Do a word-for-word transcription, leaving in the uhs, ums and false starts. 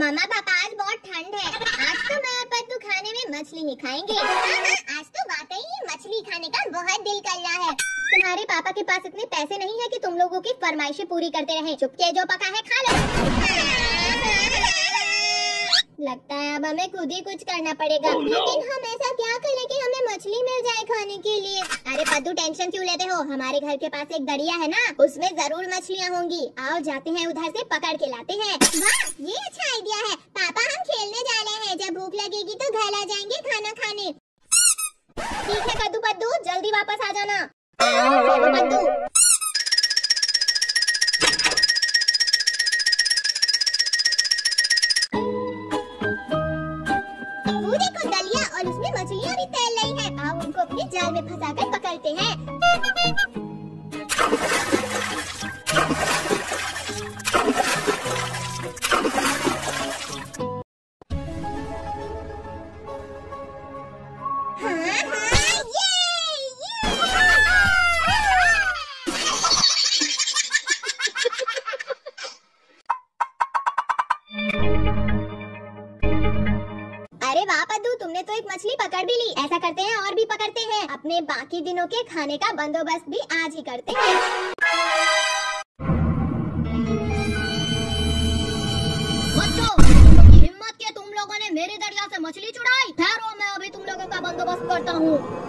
मम्मा पापा आज बहुत ठंड है, आज तो मैं और पद्दू खाने में मछली ही खाएंगे। आज तो वाकई ही मछली खाने का बहुत दिल कर रहा है। तुम्हारे पापा के पास इतने पैसे नहीं है कि तुम लोगों की फरमाइशें पूरी करते रहे। चुपके जो पका है खा लो। लगता है अब हमें खुद ही कुछ करना पड़ेगा। oh, no. लेकिन हम ऐसा क्या करें कि हमें मछली मिल जाए खाने के लिए? अरे पद्दू टेंशन क्यों लेते हो, हमारे घर के पास एक दरिया है ना, उसमें जरूर मछलियाँ होंगी। आओ जाते हैं उधर से पकड़ के लाते हैं। वाह ये अच्छा आइडिया है। पापा हम खेलने जा रहे हैं, जब भूख लगेगी तो घर आ जाएंगे खाना खाने। ठीक है कद्दू पद्दू जल्दी वापस आ जाना। पद्दू और उसमें मछलियाँ भी तैर रही हैं। आओ उनको अपने जाल में फंसाकर पकड़ते हैं। हाँ, हाँ, ये, ये। अरे वाह पद्दू तुमने तो एक मछली पकड़ भी ली। ऐसा करते हैं और भी पकड़ते हैं, अपने बाकी दिनों के खाने का बंदोबस्त भी आज ही करते हैं। बच्चों हिम्मत के तुम लोगों ने मेरे दरिया से मछली चुराई। ठहरो मैं अभी तुम लोगों का बंदोबस्त करता हूँ।